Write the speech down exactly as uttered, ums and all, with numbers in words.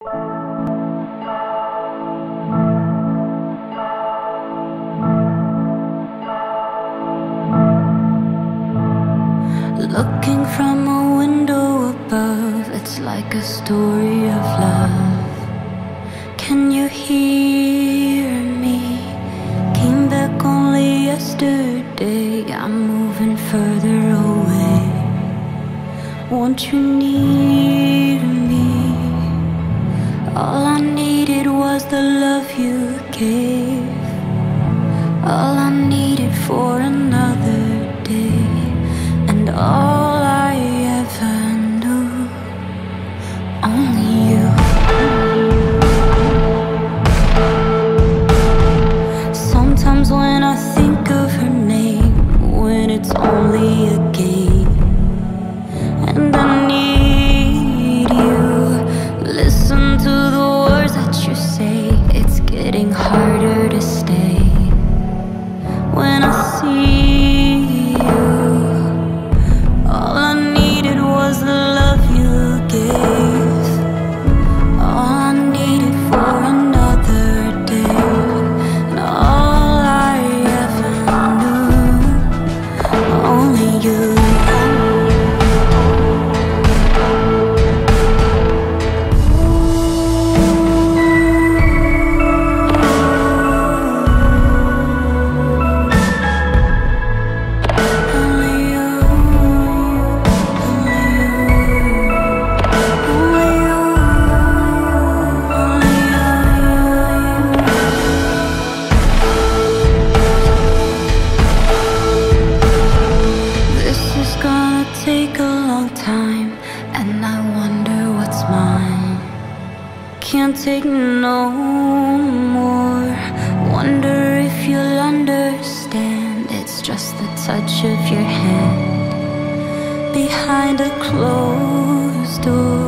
Looking from a window above, it's like a story of love. Can you hear me? Came back only yesterday. I'm moving further away. Won't you need me? All I needed was the love you gave. All I needed for another day. And all I ever knew, only you. Sometimes when I think of her name, when it's only a game, and I need you, listen to the words that you say. It's getting harder to stay. When I see you, all I needed was the love you gave. All I needed for another day. And all I ever knew, only you. Take a long time, and I wonder what's mine. Can't take no more. Wonder if you'll understand. It's just the touch of your hand behind a closed door.